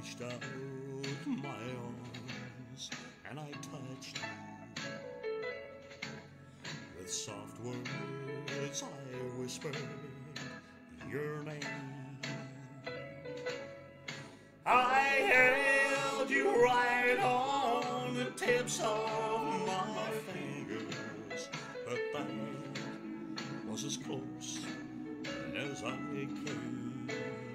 reached out my arms and I touched you. With soft words I whispered your name. I held you right on the tips of my fingers, but that was as close as I came.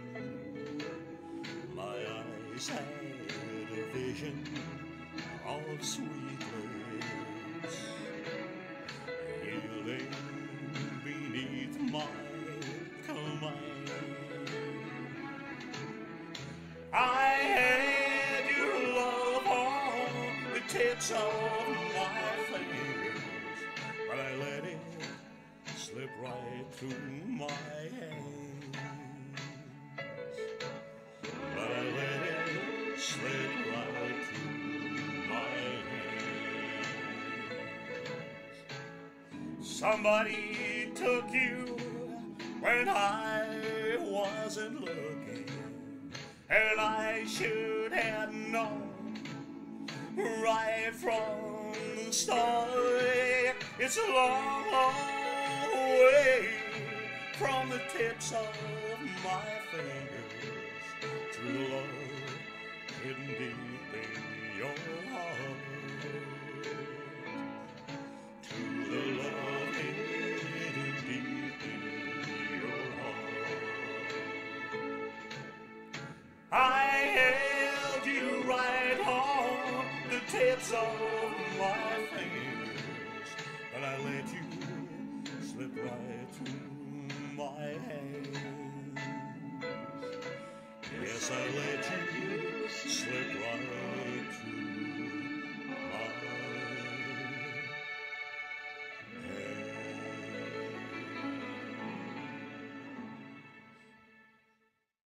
My eyes had a vision of sweet lips, kneeling beneath my command. I had your love on the tips of my fingers, but I let it slip right through my hands. But I let it slip right through my hands. Somebody took you when I wasn't looking, and I should have known right from the start. It's a long, long way from the tips of my fingers to the love hidden deep in your heart. To the love hidden deep in your heart. I held you right on the tips of my fingers, but I let you slip right through my hands. Yes, I let you slip right